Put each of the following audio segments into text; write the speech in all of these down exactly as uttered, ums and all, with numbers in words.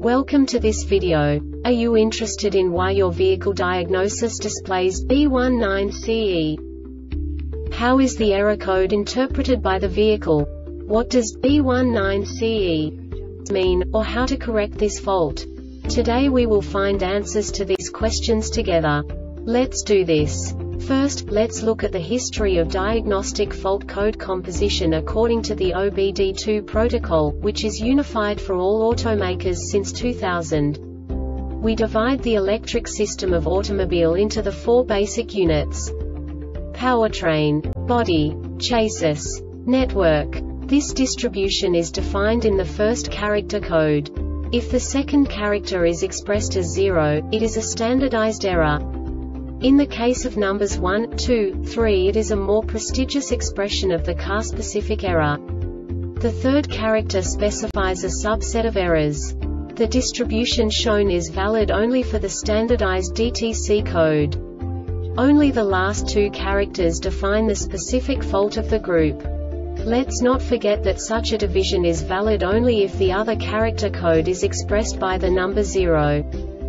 Welcome to this video. Are you interested in why your vehicle diagnosis displays B one nine C E? How is the error code interpreted by the vehicle? What does B one nine C E mean, or how to correct this fault? Today we will find answers to these questions together. Let's do this. First, let's look at the history of diagnostic fault code composition according to the O B D two protocol, which is unified for all automakers since two thousand. We divide the electric system of automobile into the four basic units: powertrain, body, chassis, network. This distribution is defined in the first character code. If the second character is expressed as zero, it is a standardized error. In the case of numbers one, two, three, it is a more prestigious expression of the car-specific error. The third character specifies a subset of errors. The distribution shown is valid only for the standardized D T C code. Only the last two characters define the specific fault of the group. Let's not forget that such a division is valid only if the other character code is expressed by the number zero.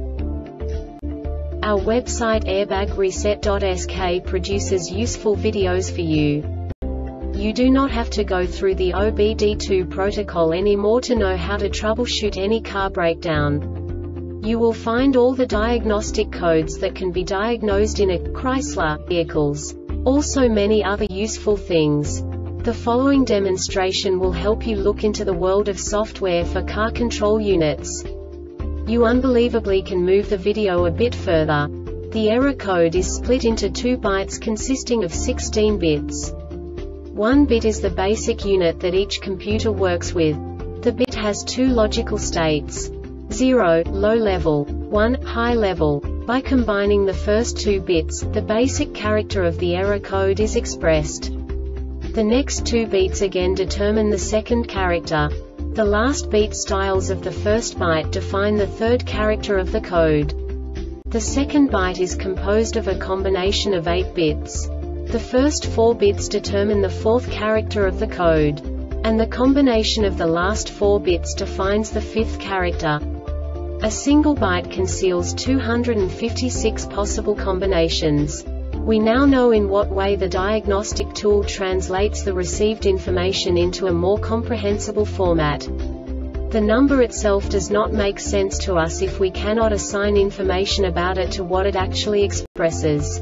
Our website airbag reset dot S K produces useful videos for you. You do not have to go through the O B D two protocol anymore to know how to troubleshoot any car breakdown. You will find all the diagnostic codes that can be diagnosed in a Chrysler vehicles. Also many other useful things. The following demonstration will help you look into the world of software for car control units. You unbelievably can move the video a bit further. The error code is split into two bytes consisting of sixteen bits. One bit is the basic unit that each computer works with. The bit has two logical states: zero, low level, one, high level. By combining the first two bits, the basic character of the error code is expressed. The next two beats again determine the second character. The last beat styles of the first byte define the third character of the code. The second byte is composed of a combination of eight bits. The first four bits determine the fourth character of the code. And the combination of the last four bits defines the fifth character. A single byte conceals two hundred fifty-six possible combinations. We now know in what way the diagnostic tool translates the received information into a more comprehensible format. The number itself does not make sense to us if we cannot assign information about it to what it actually expresses.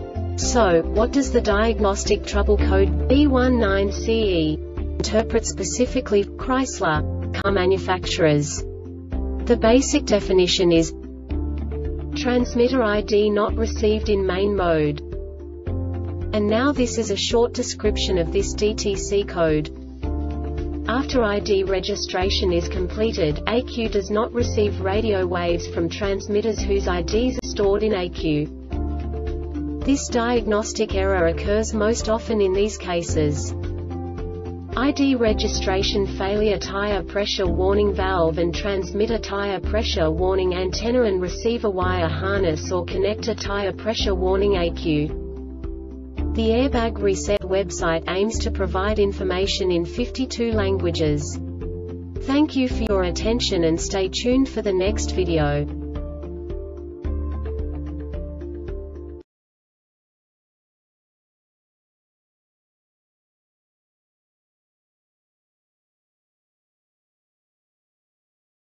So, what does the diagnostic trouble code B one nine C E interpret specifically for Chrysler car manufacturers? The basic definition is transmitter I D not received in main mode. And now this is a short description of this D T C code. After I D registration is completed, A Q does not receive radio waves from transmitters whose I Ds are stored in A Q. This diagnostic error occurs most often in these cases: I D registration failure, tire pressure warning valve and transmitter tire pressure warning antenna and receiver wire harness or connector tire pressure warning A Q. The Airbag Reset website aims to provide information in fifty-two languages. Thank you for your attention and stay tuned for the next video.